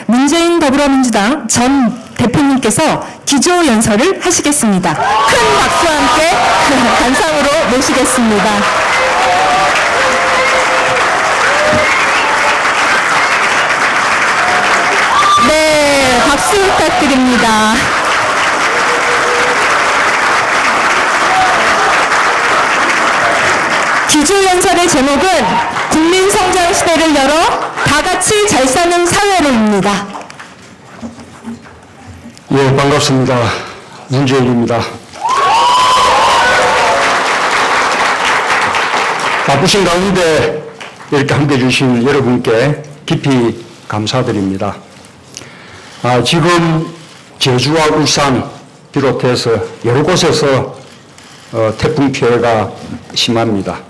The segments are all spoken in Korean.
문재인 더불어민주당 전 대표님께서 기조연설을 하시겠습니다. 큰 박수와 함께 단상으로 모시겠습니다. 네, 박수 부탁드립니다. 기조연설의 제목은 국민성장 시대를 열어 다같이 잘 사는 사회로입니다. 예, 반갑습니다. 문재인입니다. 바쁘신 가운데 이렇게 함께해 주신 여러분께 깊이 감사드립니다. 지금 제주와 울산 비롯해서 여러 곳에서 태풍 피해가 심합니다.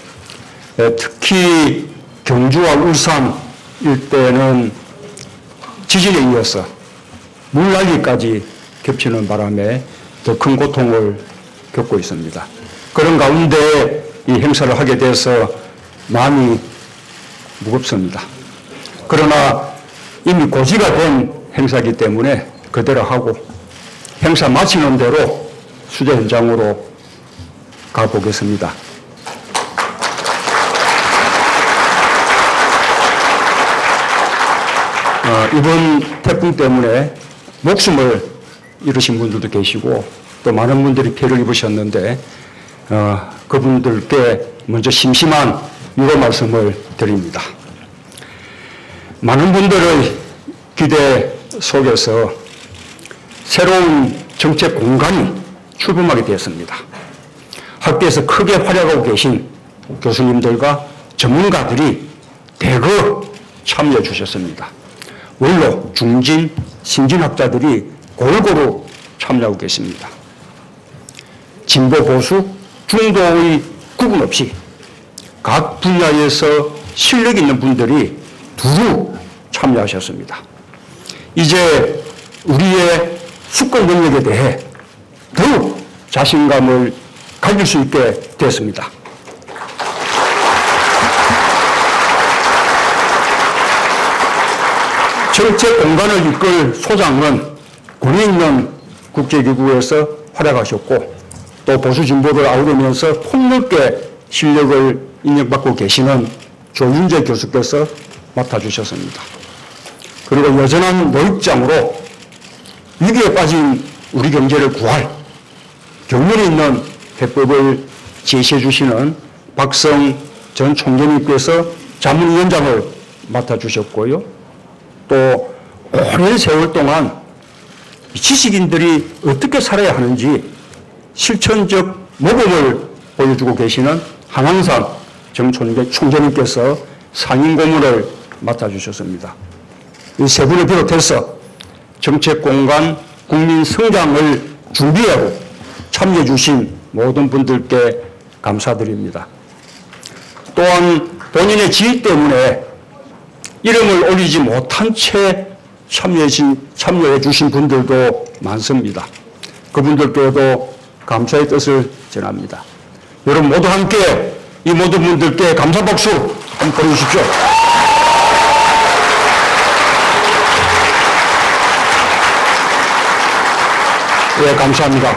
특히 경주와 울산 일대는 지진에 이어서 물난리까지 겹치는 바람에 더 큰 고통을 겪고 있습니다. 그런 가운데 이 행사를 하게 돼서 마음이 무겁습니다. 그러나 이미 고지가 된 행사이기 때문에 그대로 하고 행사 마치는 대로 수제 현장으로 가보겠습니다. 이번 태풍 때문에 목숨을 잃으신 분들도 계시고 또 많은 분들이 피해를 입으셨는데 그분들께 먼저 심심한 위로 말씀을 드립니다. 많은 분들의 기대 속에서 새로운 정책 공간이 출범하게 되었습니다. 학교에서 크게 활약하고 계신 교수님들과 전문가들이 대거 참여해 주셨습니다. 원로, 중진, 신진학자들이 골고루 참여하고 계십니다. 진보, 보수, 중도의 구분 없이 각 분야에서 실력 있는 분들이 두루 참여하셨습니다. 이제 우리의 수권 능력에 대해 더욱 자신감을 가질 수 있게 됐습니다. 정책 공간을 이끌 소장은 권위 있는 국제기구에서 활약하셨고 또 보수 진보를 아우르면서 폭넓게 실력을 인정받고 계시는 조윤재 교수께서 맡아주셨습니다. 그리고 여전한 노익장으로 위기에 빠진 우리 경제를 구할 경륜이 있는 해법을 제시해 주시는 박성 전 총재님께서 자문위원장을 맡아주셨고요. 또 오랜 세월 동안 지식인들이 어떻게 살아야 하는지 실천적 모범을 보여주고 계시는 한왕산 정 총재님께서 상임고문을 맡아주셨습니다. 이 세 분을 비롯해서 정책공간 국민 성장을 준비하고 참여해 주신 모든 분들께 감사드립니다. 또한 본인의 지위 때문에 이름을 올리지 못한 채 참여해 주신 분들도 많습니다. 그분들께도 감사의 뜻을 전합니다. 여러분 모두 함께 이 모든 분들께 감사 박수 한번 보내주십시오. 예, 감사합니다.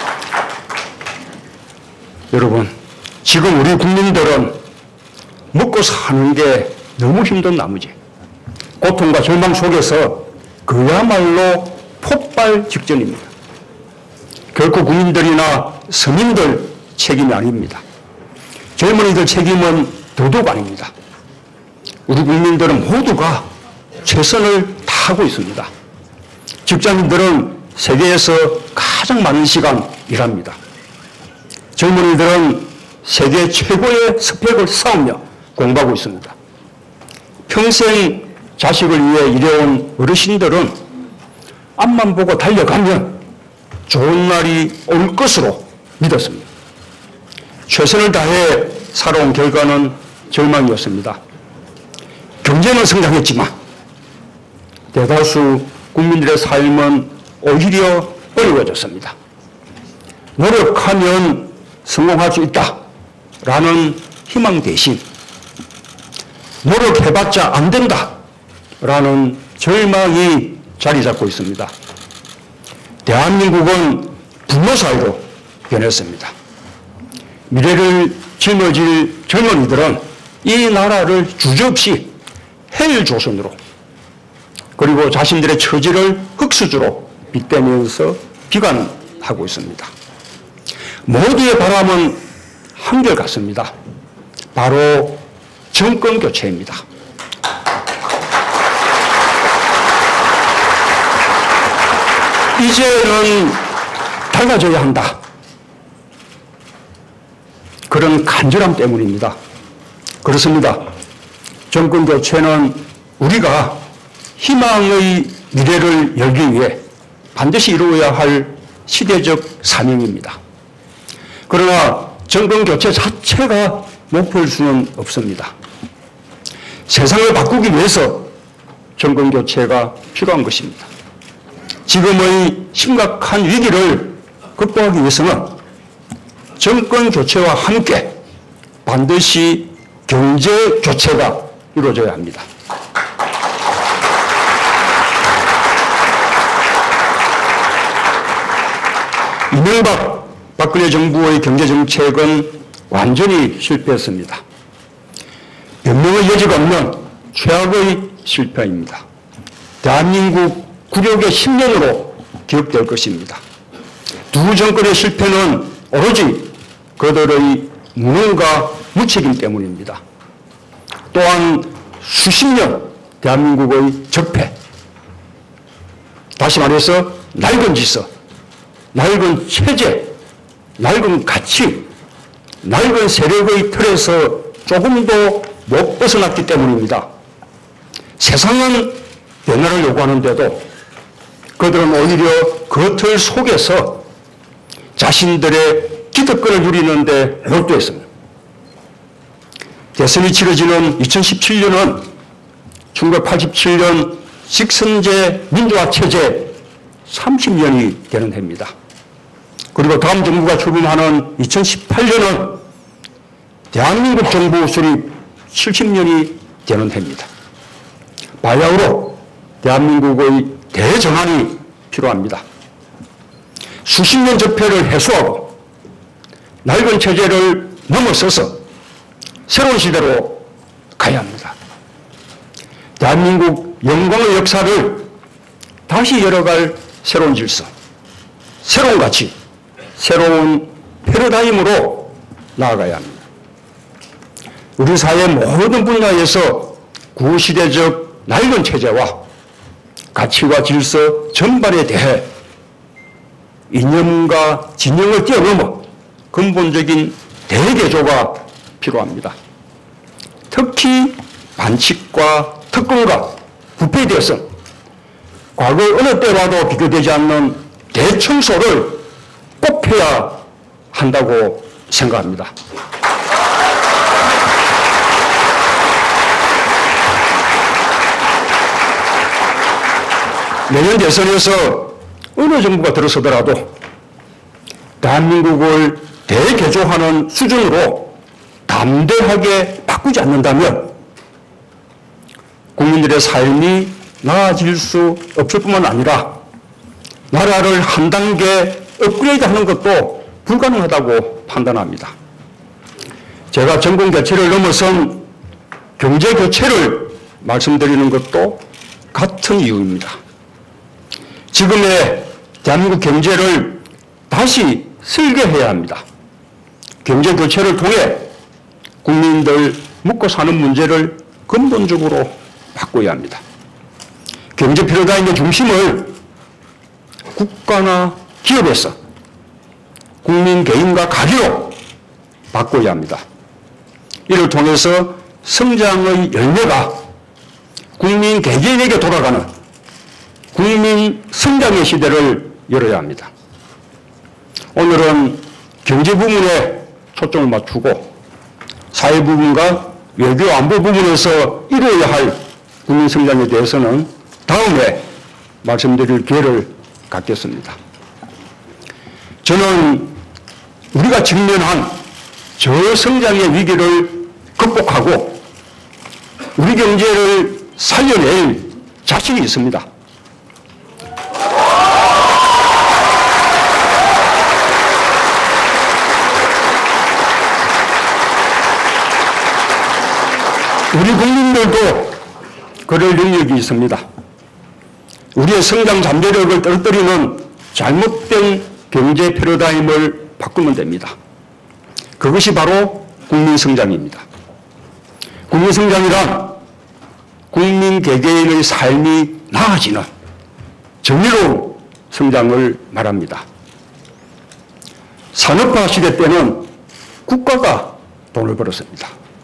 여러분, 지금 우리 국민들은 먹고 사는 게 너무 힘든 나머지 고통과 절망 속에서 그야말로 폭발 직전입니다. 결코 국민들이나 서민들 책임이 아닙니다. 젊은이들 책임은 더더욱 아닙니다. 우리 국민들은 모두가 최선을 다하고 있습니다. 직장인들은 세계에서 가장 많은 시간 일합니다. 젊은이들은 세계 최고의 스펙을 쌓으며 공부하고 있습니다. 평생 자식을 위해 일해온 어르신들은 앞만 보고 달려가면 좋은 날이 올 것으로 믿었습니다. 최선을 다해 살아온 결과는 절망이었습니다. 경제는 성장했지만 대다수 국민들의 삶은 오히려 어려워졌습니다. 노력하면 성공할 수 있다라는 희망 대신 노력해봤자 안 된다라는 절망이 자리 잡고 있습니다. 대한민국은 분노사회로 변했습니다. 미래를 짊어질 젊은이들은 이 나라를 주저없이 헬조선으로 그리고 자신들의 처지를 흙수저로 빗대면서 비관하고 있습니다. 모두의 바람은 한결같습니다. 바로 정권 교체입니다. 이제는 달라져야 한다. 그런 간절함 때문입니다. 그렇습니다. 정권 교체는 우리가 희망의 미래를 열기 위해 반드시 이루어야 할 시대적 사명입니다. 그러나 정권 교체 자체가 목표일 수는 없습니다. 세상을 바꾸기 위해서 정권 교체가 필요한 것입니다. 지금의 심각한 위기를 극복하기 위해서는 정권 교체와 함께 반드시 경제 교체가 이루어져야 합니다. 이명박, 박근혜 정부의 경제정책은 완전히 실패했습니다. 변명의 여지가 없는 최악의 실패입니다. 대한민국 굴욕의 10년으로 기억될 것입니다. 두 정권의 실패는 오로지 그들의 무능과 무책임 때문입니다. 또한 수십 년 대한민국의 적폐, 다시 말해서 낡은 질서, 낡은 체제, 낡은 가치, 낡은 세력의 틀에서 조금도 못 벗어났기 때문입니다. 세상은 변화를 요구하는데도 그들은 오히려 그 틀 속에서 자신들의 기득권을 누리는데 몰두했습니다. 대선이 치러지는 2017년은 1987년 식선제 민주화 체제 30년이 되는 해입니다. 그리고 다음 정부가 출범하는 2018년은 대한민국 정부 수립 70년이 되는 해입니다. 바야흐로 대한민국의 대전환이 필요합니다. 수십 년 적폐를 해소하고 낡은 체제를 넘어서서 새로운 시대로 가야 합니다. 대한민국 영광의 역사를 다시 열어갈 새로운 질서, 새로운 가치, 새로운 패러다임으로 나아가야 합니다. 우리 사회 모든 분야에서 구시대적 낡은 체제와 가치와 질서 전반에 대해 이념과 진영을 뛰어넘어 근본적인 대개조가 필요합니다. 특히 반칙과 특권과 부패에 대해서 과거 어느 때와도 비교되지 않는 대청소를 꼭 해야 한다고 생각합니다. 내년 대선에서 어느 정부가 들어서더라도 대한민국을 대개조하는 수준으로 담대하게 바꾸지 않는다면 국민들의 삶이 나아질 수 없을 뿐만 아니라 나라를 한 단계 업그레이드하는 것도 불가능하다고 판단합니다. 제가 정권 교체를 넘어선 경제 교체를 말씀드리는 것도 같은 이유입니다. 지금의 대한민국 경제를 다시 설계해야 합니다. 경제 교체를 통해 국민들 먹고 사는 문제를 근본적으로 바꿔야 합니다. 경제 패러다임의 중심을 국가나 기업에서 국민 개인과 가게로 바꿔야 합니다. 이를 통해서 성장의 열매가 국민 개개인에게 돌아가는 국민 성장의 시대를 열어야 합니다. 오늘은 경제 부문에 초점을 맞추고 사회 부분과 외교 안보 부분에서 이루어야 할 국민 성장에 대해서는 다음에 말씀드릴 기회를 갖겠습니다. 저는 우리가 직면한 저성장의 위기를 극복하고 우리 경제를 살려낼 자신이 있습니다. 우리 국민들도 그럴 능력이 있습니다. 우리의 성장 잠재력을 떨어뜨리는 잘못된 경제 패러다임을 바꾸면 됩니다. 그것이 바로 국민성장입니다. 국민성장이란 국민 개개인의 삶이 나아지는 정의로운 성장을 말합니다. 산업화 시대 때는 국가가 돈을 벌었습니다.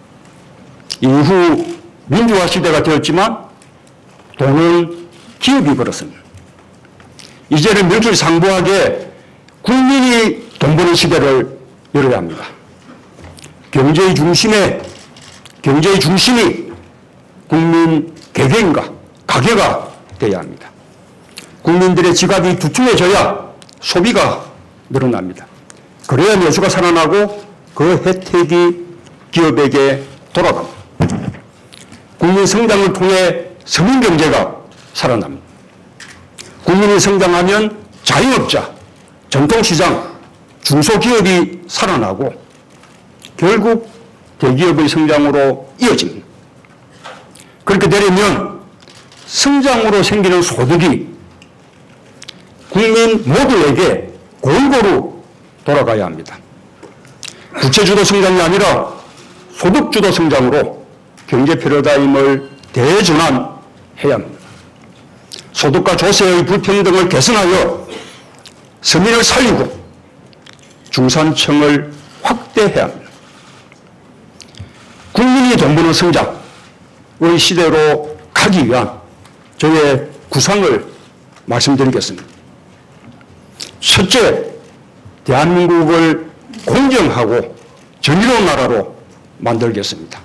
이후 민주화 시대가 되었지만 돈은 기업이 벌었습니다. 이제는 명실상부하게 국민이 돈 버는 시대를 열어야 합니다. 경제의 중심이 국민 개개인과 가게가 되어야 합니다. 국민들의 지갑이 두툼해져야 소비가 늘어납니다. 그래야 내수가 살아나고 그 혜택이 기업에게 돌아갑니다. 국민 성장을 통해 서민 경제가 살아납니다. 국민이 성장하면 자영업자, 전통시장, 중소기업이 살아나고 결국 대기업의 성장으로 이어집니다. 그렇게 되려면 성장으로 생기는 소득이 국민 모두에게 골고루 돌아가야 합니다. 부채주도 성장이 아니라 소득주도 성장으로 경제 패러다임을 대전환해야 합니다. 소득과 조세의 불평등을 개선하여 서민을 살리고 중산층을 확대해야 합니다. 국민이 돈 버는 성장의 시대로 가기 위한 저의 구상을 말씀드리겠습니다. 첫째, 대한민국을 공정하고 정의로운 나라로 만들겠습니다.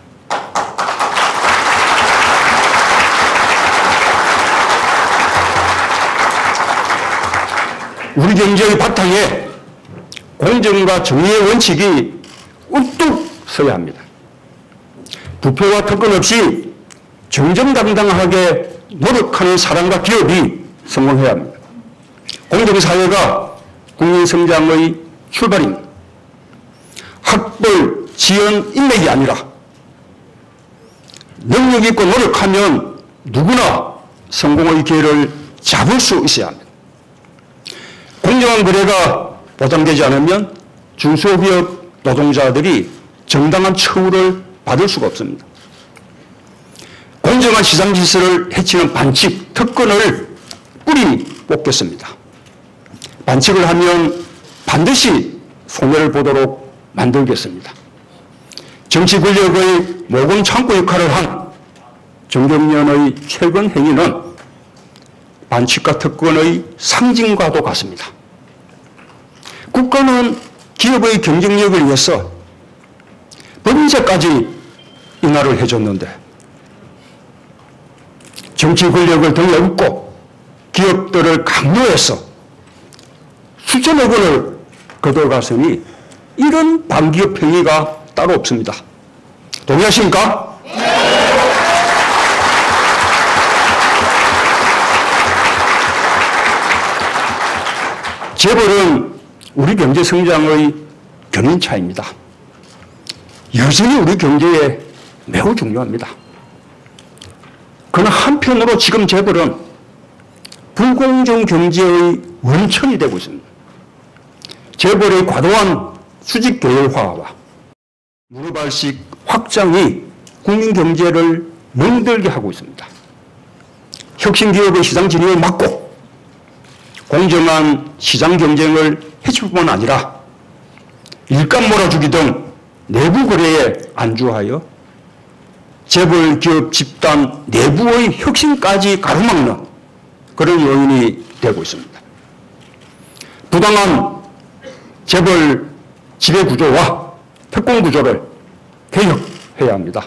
우리 경제의 바탕에 공정과 정의의 원칙이 우뚝 서야 합니다. 부패와 특권 없이 정정당당하게 노력하는 사람과 기업이 성공해야 합니다. 공정사회가 국민성장의 출발입니다. 학벌, 지연, 인맥이 아니라 능력 있고 노력하면 누구나 성공의 기회를 잡을 수 있어야 합니다. 공정한 거래가 보장되지 않으면 중소기업 노동자들이 정당한 처우를 받을 수가 없습니다. 공정한 시장 질서를 해치는 반칙, 특권을 뿌리 뽑겠습니다. 반칙을 하면 반드시 손해를 보도록 만들겠습니다. 정치 권력의 모금 창구 역할을 한 정경련의 최근 행위는 반칙과 특권의 상징과도 같습니다. 국가는 기업의 경쟁력을 위해서 번제까지 인하를 해줬는데 정치 권력을 등에 업고 기업들을 강요해서 수천억 원을 거둬갔으니 이런 반기업 행위가 따로 없습니다. 동의하십니까? 재벌은 우리 경제 성장의 견인차입니다. 여전히 우리 경제에 매우 중요합니다. 그러나 한편으로 지금 재벌은 불공정 경제의 원천이 되고 있습니다. 재벌의 과도한 수직 계열화와 문어발식 확장이 국민 경제를 멍들게 하고 있습니다. 혁신기업의 시장 진입을 막고 공정한 시장 경쟁을 해칠 뿐만 아니라 일감 몰아주기 등 내부 거래에 안주하여 재벌 기업 집단 내부의 혁신까지 가로막는 그런 요인이 되고 있습니다. 부당한 재벌 지배구조와 특권구조를 개혁해야 합니다.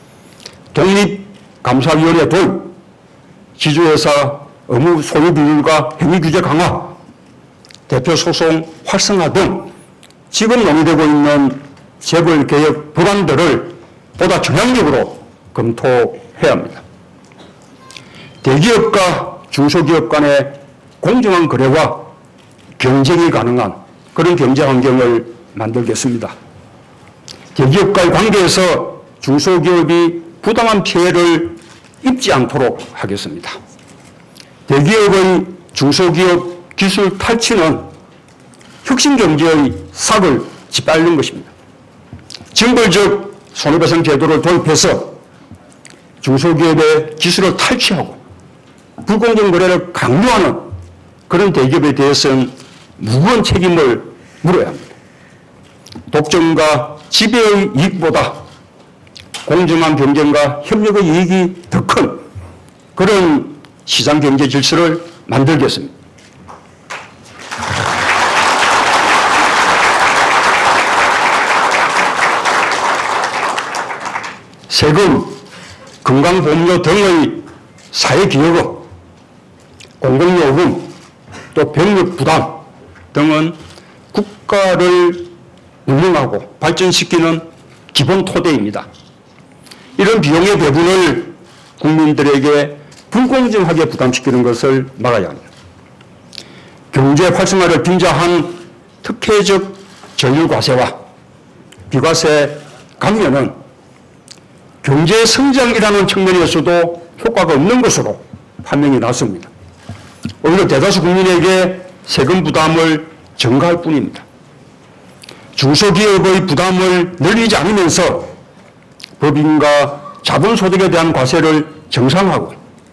독립감사위원회 도입, 지주회사 의무 소유 비율과 행위 규제 강화, 대표 소송 활성화 등 지금 논의되고 있는 재벌 개혁 법안들을 보다 전향적으로 검토해야 합니다. 대기업과 중소기업 간의 공정한 거래와 경쟁이 가능한 그런 경제 환경을 만들겠습니다. 대기업과의 관계에서 중소기업이 부당한 피해를 입지 않도록 하겠습니다. 대기업의 중소기업 기술 탈취는 혁신경제의 싹을 짓밟는 것입니다. 징벌적 손해배상 제도를 도입해서 중소기업의 기술을 탈취하고 불공정 거래를 강요하는 그런 대기업에 대해서는 무거운 책임을 물어야 합니다. 독점과 지배의 이익보다 공정한 경쟁과 협력의 이익이 더 큰 그런 시장 경제 질서를 만들겠습니다. 세금, 건강보험료 등의 사회기여금, 공공요금, 또 병력 부담 등은 국가를 운영하고 발전시키는 기본 토대입니다. 이런 비용의 배분을 국민들에게 불공정하게 부담시키는 것을 막아야 합니다. 경제 활성화를 빙자한 특혜적 전유과세와 비과세 감면은 경제 성장이라는 측면에서도 효과가 없는 것으로 판명이 났습니다. 오히려 대다수 국민에게 세금 부담을 증가할 뿐입니다. 중소기업의 부담을 늘리지 않으면서 법인과 자본소득에 대한 과세를 정상화하고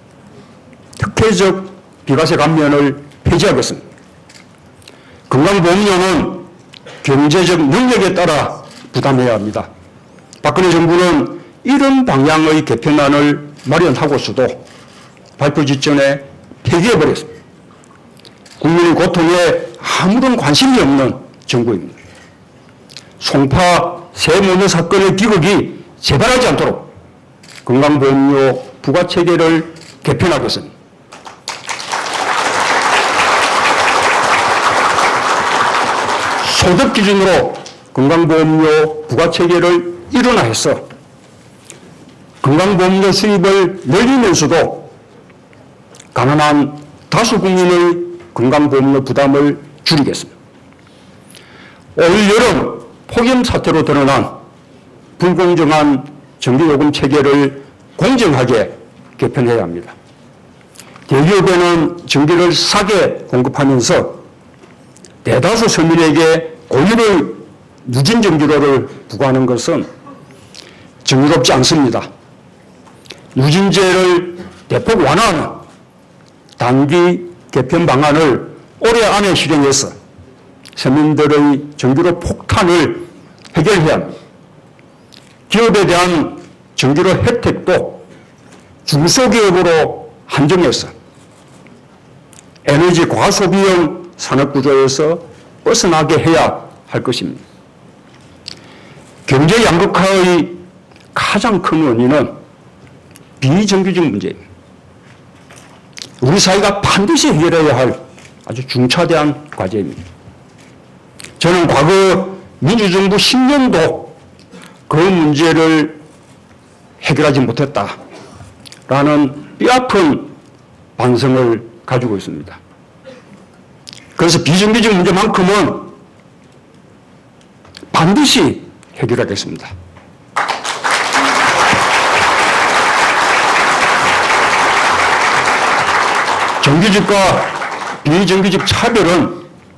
특혜적 비과세 감면을 폐지하겠습니다. 건강보험료는 경제적 능력에 따라 부담해야 합니다. 박근혜 정부는 이런 방향의 개편안을 마련하고서도 발표 직전에 폐기해버렸습니다. 국민의 고통에 아무런 관심이 없는 정부입니다. 송파 세모녀 사건의 기록이 재발하지 않도록 건강보험료 부과체계를 개편하겠습니다. 소득 기준으로 건강보험료 부과체계를 일원화해서 건강보험료 수입을 늘리면서도 가난한 다수 국민의 건강보험료 부담을 줄이겠습니다. 올 여름 폭염 사태로 드러난 불공정한 전기요금 체계를 공정하게 개편해야 합니다. 대기업에는 전기를 싸게 공급하면서 대다수 서민에게 고율의 누진 전기료를 부과하는 것은 정의롭지 않습니다. 누진제를 대폭 완화하는 단기 개편 방안을 올해 안에 실행해서 서민들의 전기료 폭탄을 해결해야 합니다. 기업에 대한 전기료 혜택도 중소기업으로 한정해서 에너지 과소비형 산업구조에서 벗어나게 해야 할 것입니다. 경제 양극화의 가장 큰 원인은 비정규직 문제입니다. 우리 사회가 반드시 해결해야 할 아주 중차대한 과제입니다. 저는 과거 민주정부 10년도 그 문제를 해결하지 못했다라는 뼈아픈 반성을 가지고 있습니다. 그래서 비정규직 문제만큼은 반드시 해결하겠습니다. 정규직과 비정규직 차별은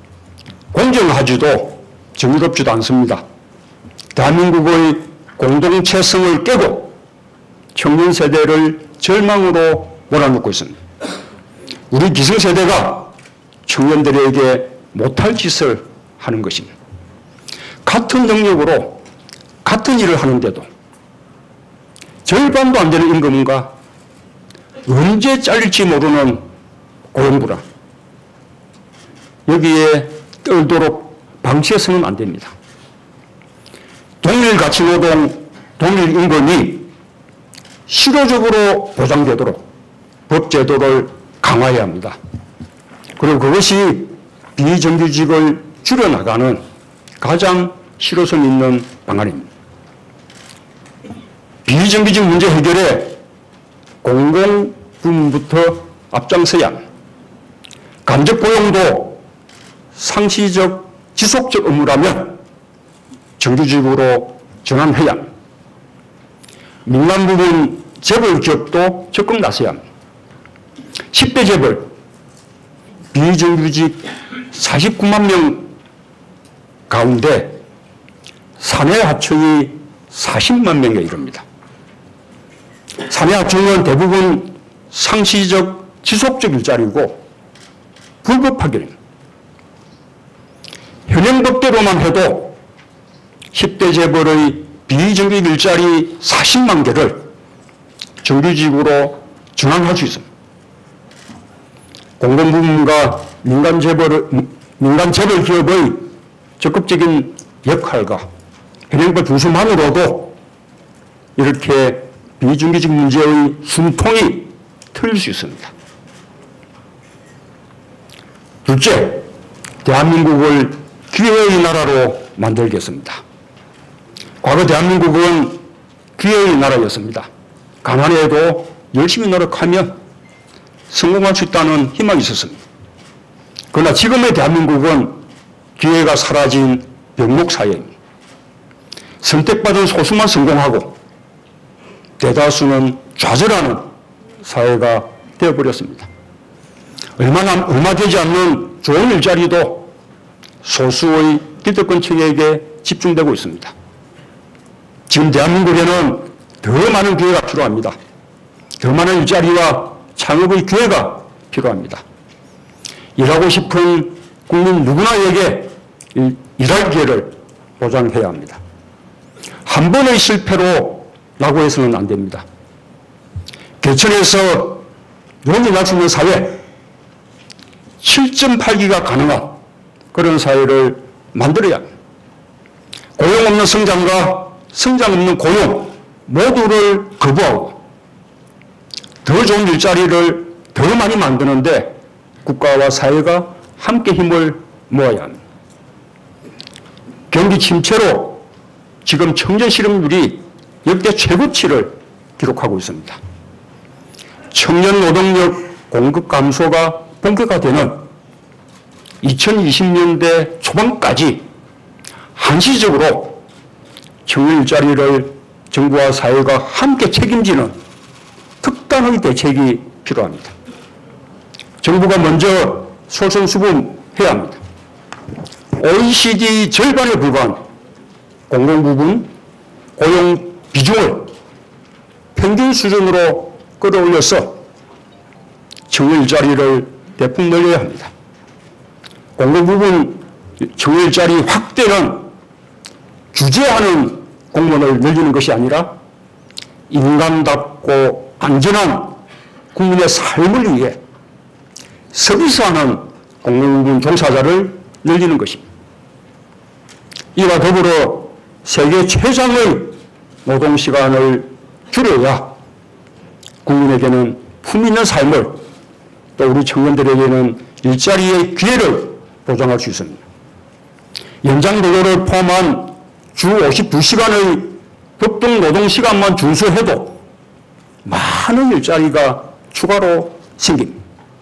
공정하지도 정의롭지도 않습니다. 대한민국의 공동체성을 깨고 청년 세대를 절망으로 몰아넣고 있습니다. 우리 기성세대가 청년들에게 못할 짓을 하는 것입니다. 같은 능력으로 같은 일을 하는데도 절반도 안 되는 임금과 언제 잘릴지 모르는 고용불안, 여기에 떨도록 방치해서는 안 됩니다. 동일 가치노동, 동일 임금이 실효적으로 보장되도록 법제도를 강화해야 합니다. 그리고 그것이 비정규직을 줄여나가는 가장 실효성 있는 방안입니다. 비정규직 문제 해결에 부분부터 앞장서야 합니다. 간접 고용도 상시적, 지속적 업무라면 정규직으로 전환해야 합니다. 민간 부분 재벌 기업도 적극 나서야 합니다. 10대 재벌, 비정규직 49만 명 가운데 사내 하청이 40만 명에 이릅니다. 사내 하청은 대부분 상시적, 지속적 일자리고 불법 파견입니다. 현행 법대로만 해도 10대 재벌의 비정규직 일자리 40만 개를 정규직으로 전환할 수 있습니다. 공공부문과 민간 재벌 기업의 적극적인 역할과 현행법 준수만으로도 이렇게 비정규직 문제의 숨통이 트일 수 있습니다. 둘째, 대한민국을 기회의 나라로 만들겠습니다. 과거 대한민국은 기회의 나라였습니다. 가난해도 열심히 노력하면 성공할 수 있다는 희망이 있었습니다. 그러나 지금의 대한민국은 기회가 사라진 병목사회입니다. 선택받은 소수만 성공하고 대다수는 좌절하는 사회가 되어버렸습니다. 얼마 되지 않는 좋은 일자리도 소수의 기득권층에게 집중되고 있습니다. 지금 대한민국에는 더 많은 기회가 필요합니다. 더 많은 일자리와 창업의 기회가 필요합니다. 일하고 싶은 국민 누구나에게 일할 기회를 보장해야 합니다. 한 번의 실패로 라고 해서는 안 됩니다. 개천에서 용이 날 수 있는 사회, 7.8기가 가능한 그런 사회를 만들어야 합니다. 고용 없는 성장과 성장 없는 고용 모두를 거부하고 더 좋은 일자리를 더 많이 만드는데 국가와 사회가 함께 힘을 모아야 합니다. 경기 침체로 지금 청년 실업률이 역대 최고치를 기록하고 있습니다. 청년 노동력 공급 감소가 본격화되는 2020년대 초반까지 한시적으로 청년 일자리를 정부와 사회가 함께 책임지는 특단의 대책이 필요합니다. 정부가 먼저 솔선수범해야 합니다. OECD 절반에 불과한 공공부문 고용 비중을 평균 수준으로 끌어올려서 청년 일자리를 대폭 늘려야 합니다. 공공부문 청년 일자리 확대는 규제하는 공무원을 늘리는 것이 아니라 인간답고 안전한 국민의 삶을 위해 서비스하는 공공부문 종사자를 늘리는 것입니다. 이와 더불어 세계 최장의 노동시간을 줄여야 국민에게는 품 있는 삶을 또 우리 청년들에게는 일자리의 기회를 보장할 수 있습니다. 연장 노동을 포함한 주 52시간의 협동 노동시간만 준수해도 많은 일자리가 추가로 생깁니다.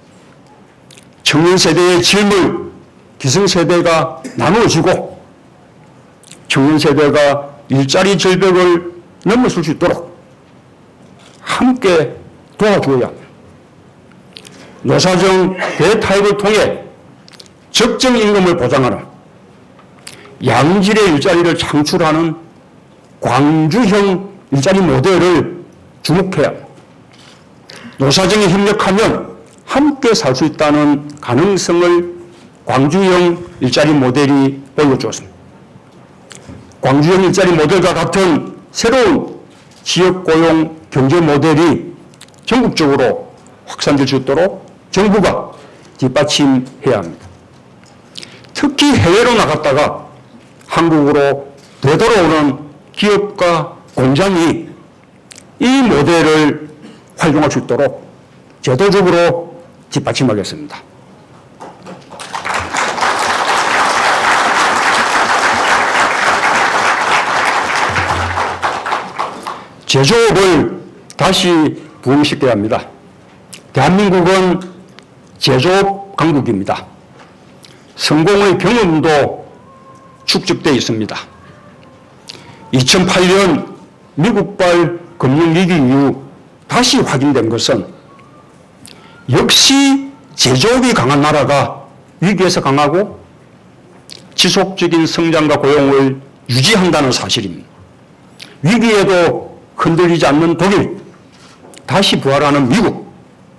청년 세대의 질물, 기성세대가 나누어지고 청년 세대가 일자리 절벽을 넘어설 수 있도록 함께 도와줘야 합니다. 노사정 대타협을 통해 적정 임금을 보장하는 양질의 일자리를 창출하는 광주형 일자리 모델을 주목해야 합니다. 노사정이 협력하면 함께 살 수 있다는 가능성을 광주형 일자리 모델이 보여주었습니다. 광주형 일자리 모델과 같은 새로운 지역고용 경제 모델이 전국적으로 확산될 수 있도록 정부가 뒷받침해야 합니다. 특히 해외로 나갔다가 한국으로 되돌아오는 기업과 공장이 이 모델을 활용할 수 있도록 제도적으로 뒷받침하겠습니다. 제조업을 다시 부흥시켜야 합니다. 대한민국은 제조업 강국입니다. 성공의 경험도 축적되어 있습니다. 2008년 미국발 금융위기 이후 다시 확인된 것은 역시 제조업이 강한 나라가 위기에서 강하고 지속적인 성장과 고용을 유지한다는 사실입니다. 위기에도 흔들리지 않는 독일, 다시 부활하는 미국,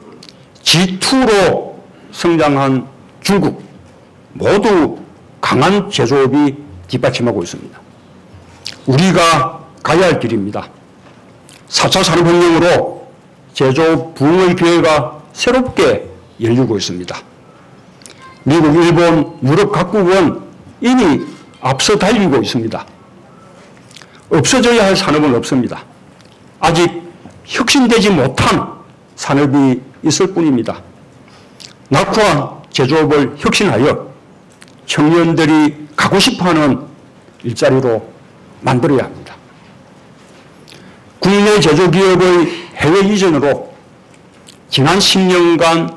G2로 성장한 중국, 모두 강한 제조업이 뒷받침하고 있습니다. 우리가 가야 할 길입니다. 4차 산업혁명으로 제조업 부흥의 기회가 새롭게 열리고 있습니다. 미국, 일본, 유럽 각국은 이미 앞서 달리고 있습니다. 없어져야 할 산업은 없습니다. 아직 혁신되지 못한 산업이 있을 뿐입니다. 낙후한 제조업을 혁신하여 청년들이 가고 싶어하는 일자리로 만들어야 합니다. 국내 제조기업의 해외 이전으로 지난 10년간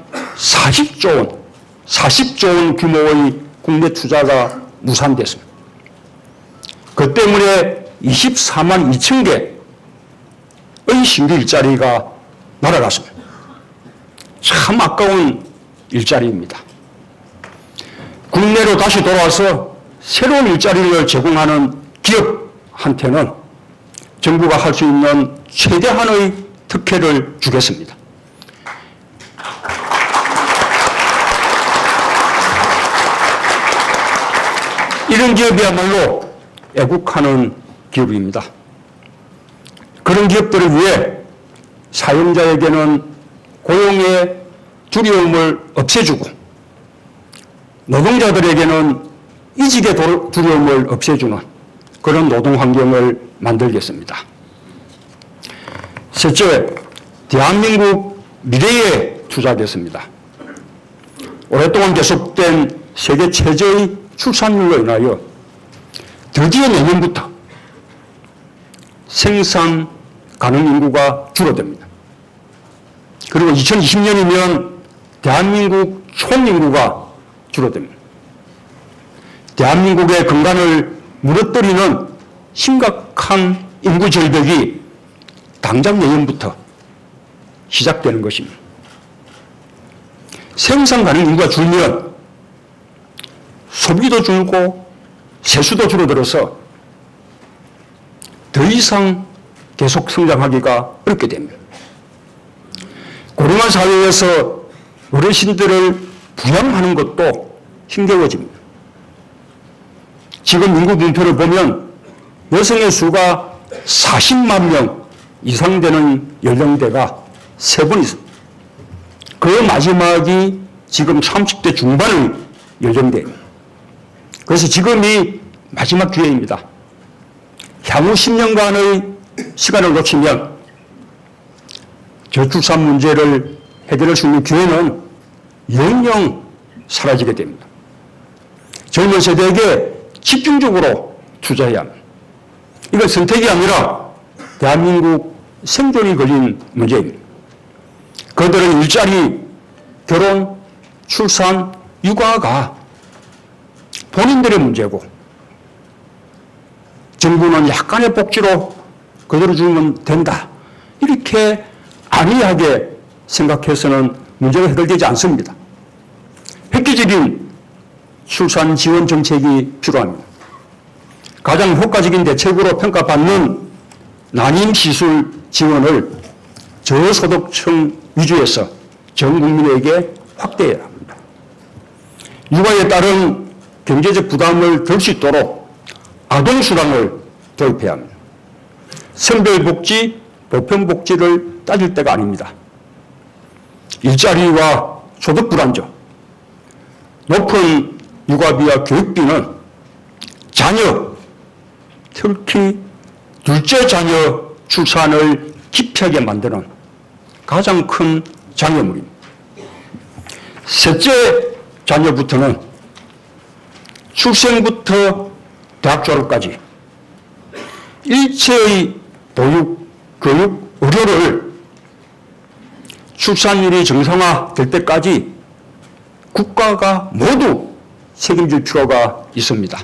40조 원 규모의 국내 투자가 무산됐습니다. 그 때문에 24만 2천 개의 신규 일자리가 날아갔습니다. 참 아까운 일자리입니다. 국내로 다시 돌아와서 새로운 일자리를 제공하는 기업한테는 정부가 할 수 있는 최대한의 특혜를 주겠습니다. 이런 기업이야말로 애국하는 기업입니다. 그런 기업들을 위해 사용자에게는 고용의 두려움을 없애주고 노동자들에게는 이직의 두려움을 없애주는 그런 노동 환경을 만들겠습니다. 셋째, 대한민국 미래에 투자하겠습니다. 오랫동안 계속된 세계 최저의 출산율로 인하여 드디어 내년부터 생산 가능 인구가 줄어듭니다. 그리고 2020년이면 대한민국 총인구가 줄어듭니다. 대한민국의 근간을 무너뜨리는 심각한 인구 절벽이 당장 내년부터 시작되는 것입니다. 생산 가능 인구가 줄면 소비도 줄고 세수도 줄어들어서 더 이상 계속 성장하기가 어렵게 됩니다. 고령화 사회에서 어르신들을 부양하는 것도 힘겨워집니다. 지금 인구 분표를 보면 여성의 수가 40만 명 이상 되는 연령대가 3번 있습니다. 그 마지막이 지금 30대 중반의 연령대입니다. 그래서 지금이 마지막 기회입니다. 향후 10년간의 시간을 놓치면 저출산 문제를 해결할 수 있는 기회는 영영 사라지게 됩니다. 젊은 세대에게 집중적으로 투자해야 합니다. 이건 선택이 아니라 대한민국 생존이 걸린 문제입니다. 그들의 일자리, 결혼, 출산, 육아가 본인들의 문제고 정부는 약간의 복지로 그대로 주면 된다. 이렇게 안이하게 생각해서는 문제가 해결되지 않습니다. 획기적인 출산 지원 정책이 필요합니다. 가장 효과적인 대책으로 평가받는 난임 시술 지원을 저소득층 위주에서 전 국민에게 확대해야 합니다. 육아에 따른 경제적 부담을 덜 수 있도록 아동수당을 도입해야 합니다. 성별복지, 보편복지를 따질 때가 아닙니다. 일자리와 소득 불안정, 높은 육아비와 교육비는 자녀, 특히 둘째 자녀 출산을 기피하게 만드는 가장 큰 장애물입니다. 셋째 자녀부터는 출생부터 대학 졸업까지 일체의 보육, 교육, 의료를 출산율이 정상화될 때까지 국가가 모두 책임질 필요가 있습니다.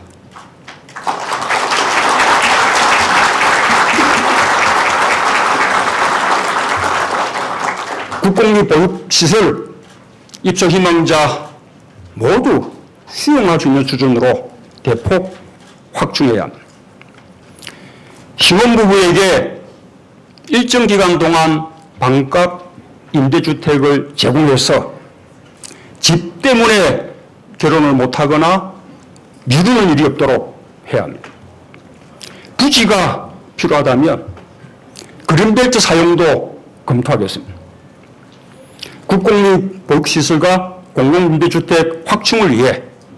국공립 보육시설 입소 희망자 모두 수용할 수 있는 수준으로 대폭 확충해야 합니다. 신혼부부에게 일정 기간 동안 반값 임대주택을 제공해서 집 때문에 결혼을 못하거나 미루는 일이 없도록 해야 합니다. 부지가 필요하다면 그린벨트 사용도 검토하겠습니다. 국공립 보육시설과 공공임대주택 확충을 위해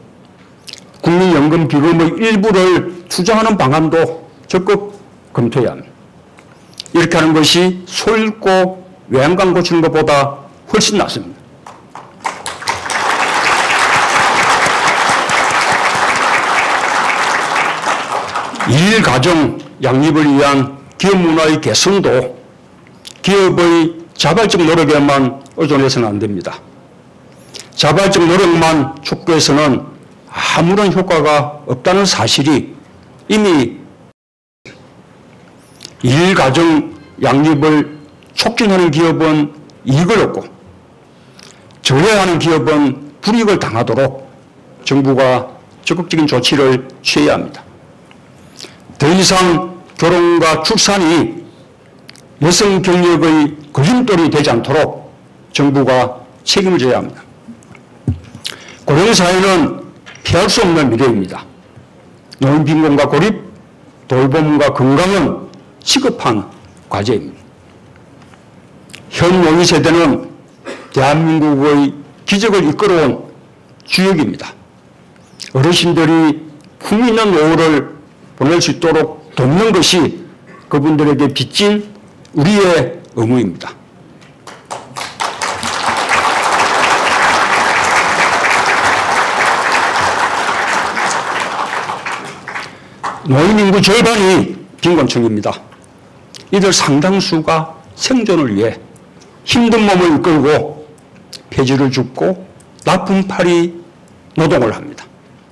국민연금 기금의 일부를 투자하는 방안도 적극 검토해야 합니다. 이렇게 하는 것이 소 잃고 외양간 고치는 것보다 훨씬 낫습니다. 일가정 양립을 위한 기업 문화의 개선도 기업의 자발적 노력에만 의존해서는 안 됩니다. 자발적 노력만 촉구해서는 아무런 효과가 없다는 사실이 이미 일가정 양립을 촉진하는 기업은 이익을 얻고 저해하는 기업은 불이익을 당하도록 정부가 적극적인 조치를 취해야 합니다. 더 이상 결혼과 출산이 여성 경력의 걸림돌이 되지 않도록 정부가 책임을 져야 합니다. 고령사회는 피할 수 없는 미래입니다. 노인 빈곤과 고립, 돌봄과 건강은 시급한 과제입니다. 현 노인 세대는 대한민국의 기적을 이끌어온 주역입니다. 어르신들이 품위 있는 노후를 보낼 수 있도록 돕는 것이 그분들에게 빚진 우리의 의무입니다. 노인 인구 절반이 빈곤층입니다. 이들 상당수가 생존을 위해 힘든 몸을 이끌고 폐지를 줍고 나쁜 팔이 노동을 합니다.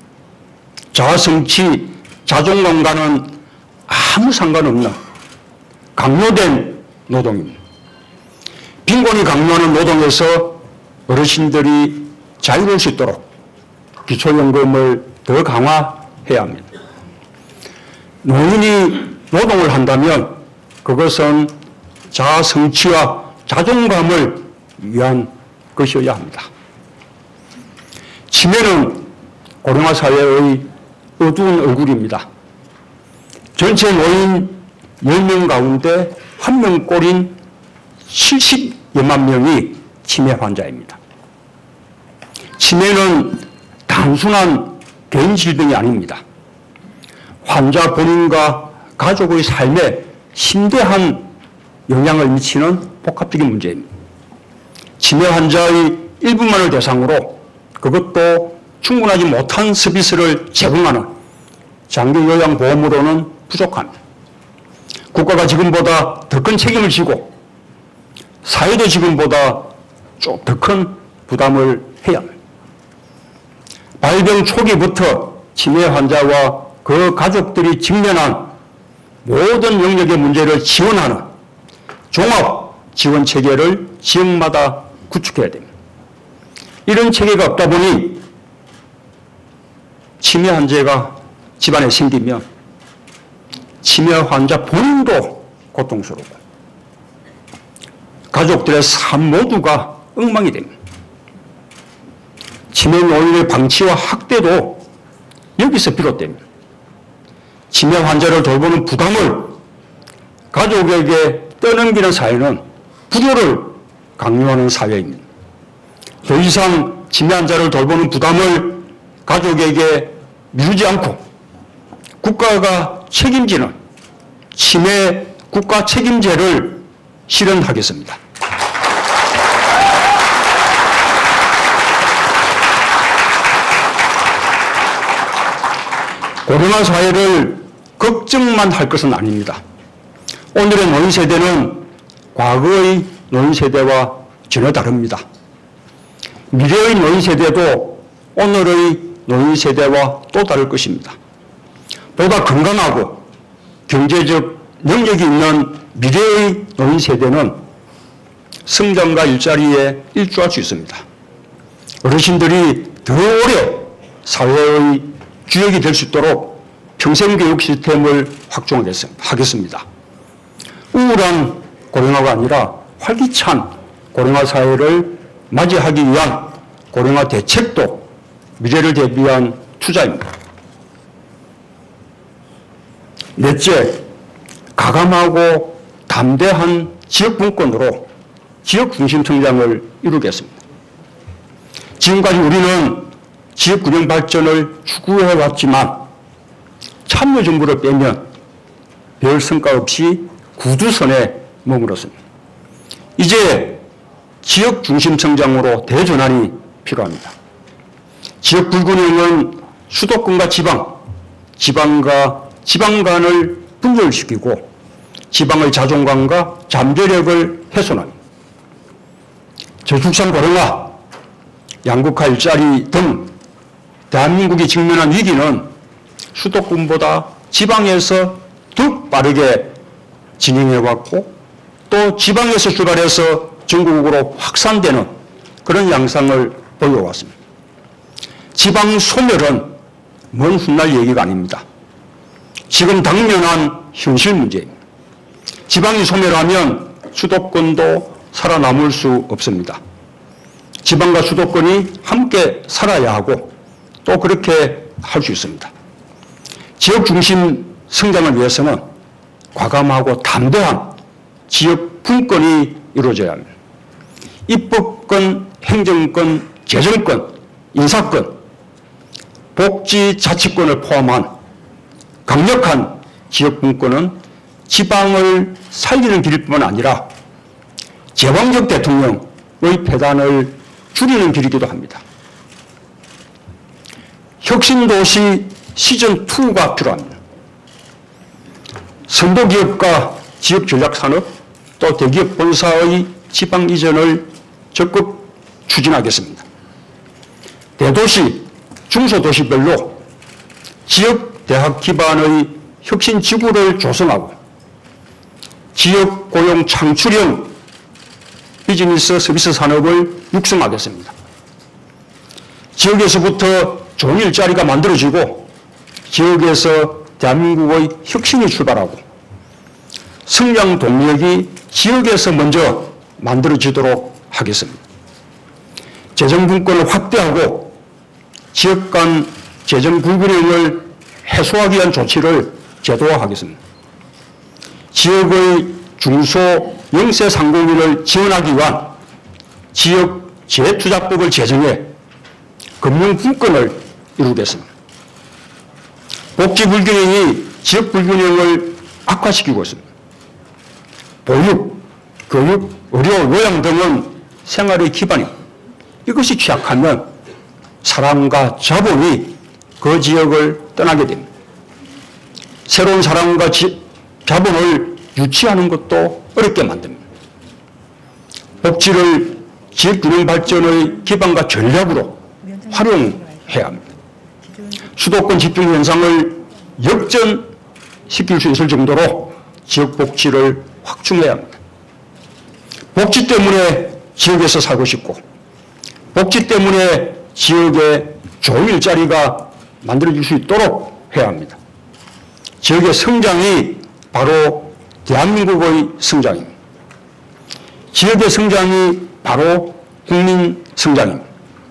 자아성취, 자존감과는 아무 상관없는 강요된 노동입니다. 빈곤이 강요하는 노동에서 어르신들이 자유로울 수 있도록 기초연금을 더 강화해야 합니다. 노인이 노동을 한다면 그것은 자아성취와 자존감을 위한 것이어야 합니다. 치매는 고령화 사회의 어두운 얼굴입니다. 전체 노인 10명 가운데 1명꼴인 70여만 명이 치매 환자입니다. 치매는 단순한 개인 질병이 아닙니다. 환자 본인과 가족의 삶에 심대한 영향을 미치는 복합적인 문제입니다. 치매 환자의 일부만을 대상으로 그것도 충분하지 못한 서비스를 제공하는 장기요양보험으로는 부족합니다. 국가가 지금보다 더 큰 책임을 지고 사회도 지금보다 좀 더 큰 부담을 해야 합니다. 발병 초기부터 치매 환자와 그 가족들이 직면한 모든 영역의 문제를 지원하는 종합 지원 체계를 지역마다 구축해야 됩니다. 이런 체계가 없다 보니 치매 환자가 집안에 생기면 치매 환자 본인도 고통스럽고 가족들의 삶 모두가 엉망이 됩니다. 치매 노인의 방치와 학대도 여기서 비롯됩니다. 치매 환자를 돌보는 부담을 가족에게 떠넘기는 사회는 불효를 강요하는 사회입니다. 더 이상 치매 환자를 돌보는 부담을 가족에게 미루지 않고 국가가 책임지는 치매 국가 책임제를 실현하겠습니다. 고령화 사회를 걱정만 할 것은 아닙니다. 오늘의 노인 세대는 과거의 노인 세대와 전혀 다릅니다. 미래의 노인 세대도 오늘의 노인 세대와 또 다를 것입니다. 보다 건강하고 경제적 능력이 있는 미래의 노인 세대는 성장과 일자리에 일조할 수 있습니다. 어르신들이 더 오래 사회의 주역이 될 수 있도록 평생교육 시스템을 확충하겠습니다. 우울한 고령화가 아니라 활기찬 고령화 사회를 맞이하기 위한 고령화 대책도 미래를 대비한 투자입니다. 넷째, 가감하고 담대한 지역 분권으로 지역 중심 성장을 이루겠습니다. 지금까지 우리는 지역 균형 발전을 추구해왔지만 참여정부를 빼면 별 성과 없이 구두선에 머물렀습니다. 이제 지역 중심 성장으로 대전환이 필요합니다. 지역 불균형은 수도권과 지방과 지방 간을 분열시키고 지방의 자존감과 잠재력을 훼손합니다. 저출산 고령화, 양극화 일자리 등 대한민국이 직면한 위기는 수도권보다 지방에서 더 빠르게 진행해왔고 또 지방에서 출발해서 전국으로 확산되는 그런 양상을 보여왔습니다. 지방 소멸은 먼 훗날 얘기가 아닙니다. 지금 당면한 현실 문제입니다. 지방이 소멸하면 수도권도 살아남을 수 없습니다. 지방과 수도권이 함께 살아야 하고 또 그렇게 할 수 있습니다. 지역 중심 성장을 위해서는 과감하고 담대한 지역 분권이 이루어져야 합니다. 입법권, 행정권, 재정권, 인사권, 복지 자치권을 포함한 강력한 지역 분권은 지방을 살리는 길뿐만 아니라 제왕적 대통령의 폐단을 줄이는 길이기도 합니다. 혁신도시 시즌2가 필요합니다. 선도기업과 지역전략산업 또 대기업 본사의 지방 이전을 적극 추진하겠습니다. 대도시, 중소도시별로 지역 대학 기반의 혁신 지구를 조성하고 지역 고용 창출형 비즈니스 서비스 산업을 육성하겠습니다. 지역에서부터 좋은 일자리가 만들어지고 지역에서 대한민국의 혁신이 출발하고 성장 동력이 지역에서 먼저 만들어지도록 하겠습니다. 재정분권을 확대하고 지역 간 재정 불균형을 해소하기 위한 조치를 제도화하겠습니다. 지역의 중소 영세 상공인을 지원하기 위한 지역 재투자법을 제정해 금융 분권을 이루겠습니다. 복지 불균형이 지역 불균형을 악화시키고 있습니다. 보육, 교육, 의료, 요양 등은 생활의 기반입니다. 이것이 취약하면 사람과 자본이 그 지역을 떠나게 됩니다. 새로운 사람과 자본을 유치하는 것도 어렵게 만듭니다. 복지를 지역균형 발전의 기반과 전략으로 활용해야 합니다. 수도권 집중 현상을 역전시킬 수 있을 정도로 지역 복지를 확충해야 합니다. 복지 때문에 지역에서 살고 싶고 복지 때문에 지역에 좋은 일자리가 만들어질 수 있도록 해야 합니다. 지역의 성장이 바로 대한민국의 성장입니다. 지역의 성장이 바로 국민 성장입니다.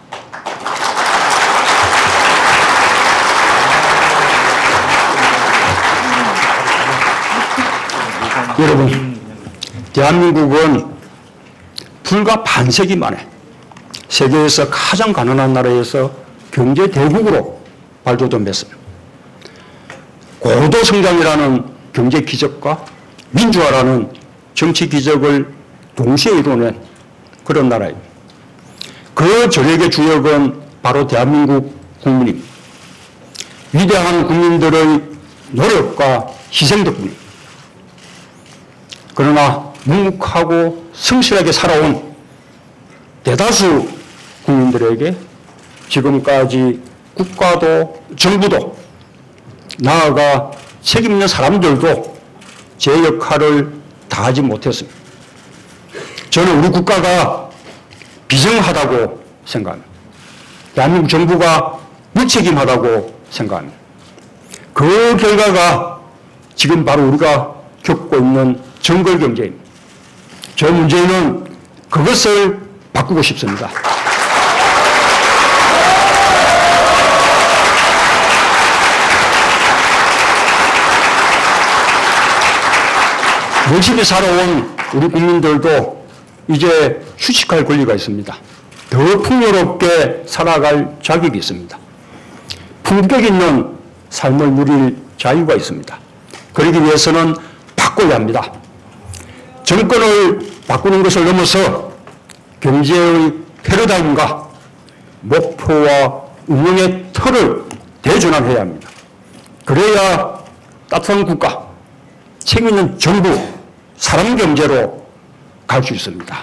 여러분, 대한민국은 불과 반세기 만에 세계에서 가장 가난한 나라에서 경제 대국으로 발돋움했습니다. 고도 성장이라는 경제 기적과 민주화라는 정치 기적을 동시에 이뤄낸 그런 나라입니다. 그 전력의 주역은 바로 대한민국 국민입니다. 위대한 국민들의 노력과 희생 덕분입니다. 그러나 묵묵하고 성실하게 살아온 대다수 국민들에게 지금까지 국가도 정부도 나아가 책임 있는 사람들도 제 역할을 다하지 못했습니다. 저는 우리 국가가 비정하다고 생각합니다. 대한민국 정부가 무책임하다고 생각합니다. 그 결과가 지금 바로 우리가 겪고 있는 정글경제입니다. 저 문제는 그것을 바꾸고 싶습니다. 열심히 살아온 우리 국민들도 이제 휴식할 권리가 있습니다. 더 풍요롭게 살아갈 자격이 있습니다. 품격 있는 삶을 누릴 자유가 있습니다. 그러기 위해서는 바꿔야 합니다. 정권을 바꾸는 것을 넘어서 경제의 패러다임과 목표와 운영의 틀을 대전환해야 합니다. 그래야 따뜻한 국가, 책임 있는 정부, 사람 경제로 갈 수 있습니다.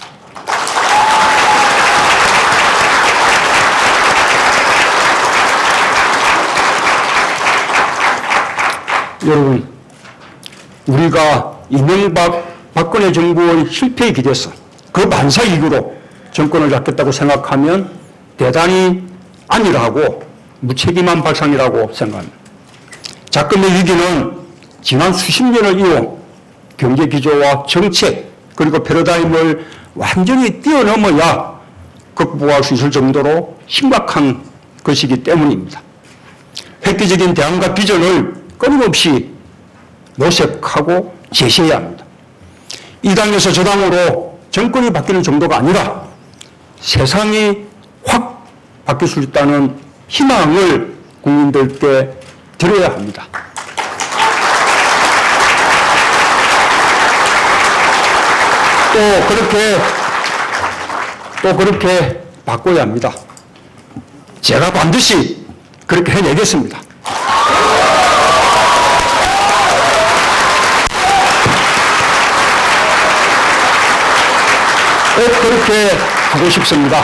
여러분, 우리가 이명박, 박근혜 정부의 실패에 기대서 그 반사 이유로 정권을 잡겠다고 생각하면 대단히 안일하고 무책임한 발상이라고 생각합니다. 작금의 위기는 지난 수십 년을 이어 경제 기조와 정책 그리고 패러다임을 완전히 뛰어넘어야 극복할 수 있을 정도로 심각한 것이기 때문입니다. 획기적인 대안과 비전을 끊임없이 모색하고 제시해야 합니다. 이 당에서 저 당으로 정권이 바뀌는 정도가 아니라 세상이 확 바뀔 수 있다는 희망을 국민들께 드려야 합니다. 또 그렇게 바꿔야 합니다. 제가 반드시 그렇게 해내겠습니다. 꼭 그렇게 하고 싶습니다.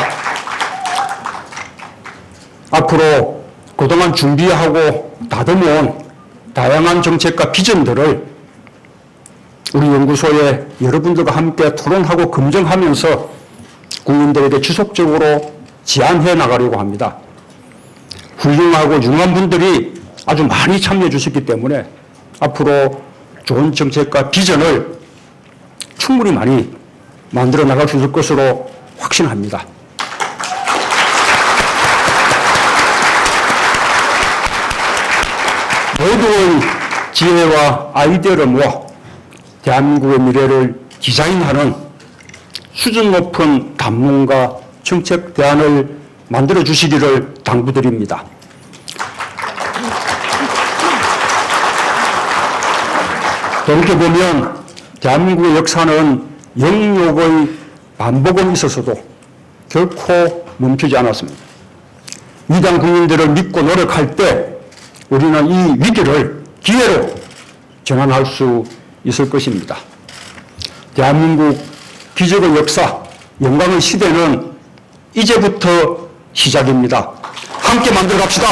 앞으로 그동안 준비하고 다듬어온 다양한 정책과 비전들을 우리 연구소에 여러분들과 함께 토론하고 검증하면서 국민들에게 지속적으로 제안해 나가려고 합니다. 훌륭하고 유능한 분들이 아주 많이 참여해 주셨기 때문에 앞으로 좋은 정책과 비전을 충분히 많이 만들어 나갈 수 있을 것으로 확신합니다. 모두의 지혜와 아이디어를 모아 대한민국의 미래를 디자인하는 수준 높은 담론과 정책 대안을 만들어 주시기를 당부드립니다. 돌이켜보면 대한민국의 역사는 영욕의 반복은 있었어도 결코 멈추지 않았습니다. 위대한 국민들을 믿고 노력할 때 우리는 이 위기를 기회로 전환할 수 있을 것입니다. 대한민국 기적의 역사, 영광의 시대는 이제부터 시작입니다. 함께 만들어 갑시다.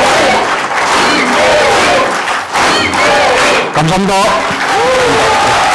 감사합니다.